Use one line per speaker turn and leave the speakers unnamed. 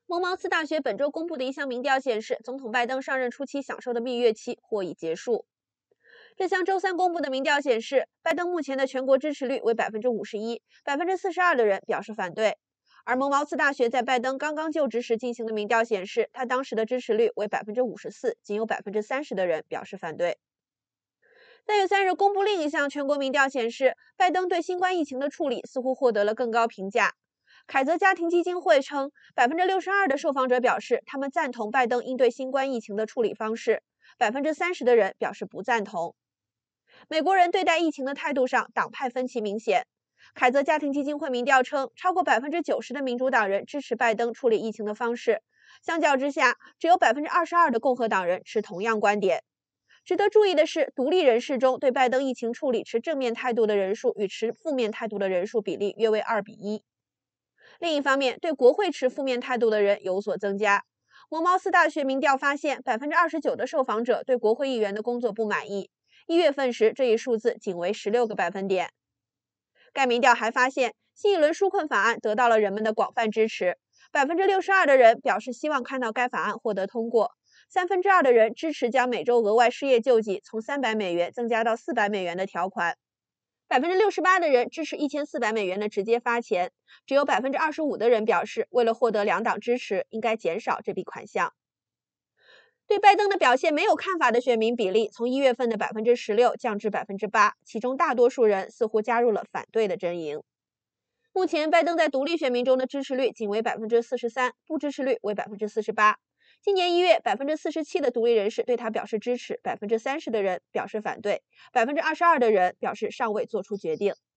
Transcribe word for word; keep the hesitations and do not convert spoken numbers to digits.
蒙茅斯大学本周公布的一项民调显示，总统拜登上任初期享受的蜜月期或已结束。这项周三公布的民调显示，拜登目前的全国支持率为百分之五十一，百分之四十二的人表示反对。而蒙茅斯大学在拜登刚刚就职时进行的民调显示，他当时的支持率为百分之五十四，仅有百分之三十的人表示反对。三月三日公布另一项全国民调显示，拜登对新冠疫情的处理似乎获得了更高评价。凯泽家庭基金会称，百分之六十二的受访者表示他们赞同拜登应对新冠疫情的处理方式，百分之三十的人表示不赞同。美国人对待疫情的态度上，党派分歧明显。凯泽家庭基金会民调称，超过百分之九十的民主党人支持拜登处理疫情的方式，相较之下，只有百分之二十二的共和党人持同样观点。值得注意的是，独立人士中对拜登疫情处理持正面态度的人数与持负面态度的人数比例约为二比一。另一方面，对国会持负面态度的人有所增加。蒙茅斯大学民调发现，百分之二十九的受访者对国会议员的工作不满意。一月份时，这一数字仅为十六个百分点。该民调还发现，新一轮纾困法案得到了人们的广泛支持，百分之六十二的人表示希望看到该法案获得通过，三分之二的人支持将每周额外失业救济从三百美元增加到四百美元的条款，百分之六十八的人支持一千四百美元的直接发钱，只有百分之二十五的人表示，为了获得两党支持，应该减少这笔款项。对拜登的表现没有看法的选民比例从一月份的百分之十六降至百分之八，其中大多数人似乎加入了反对的阵营。目前，拜登在独立选民中的支持率仅为百分之四十三，不支持率为百分之四十八。今年一月，百分之四十七的独立人士对他表示支持，百分之三十的人表示反对，百分之二十二的人表示尚未做出决定。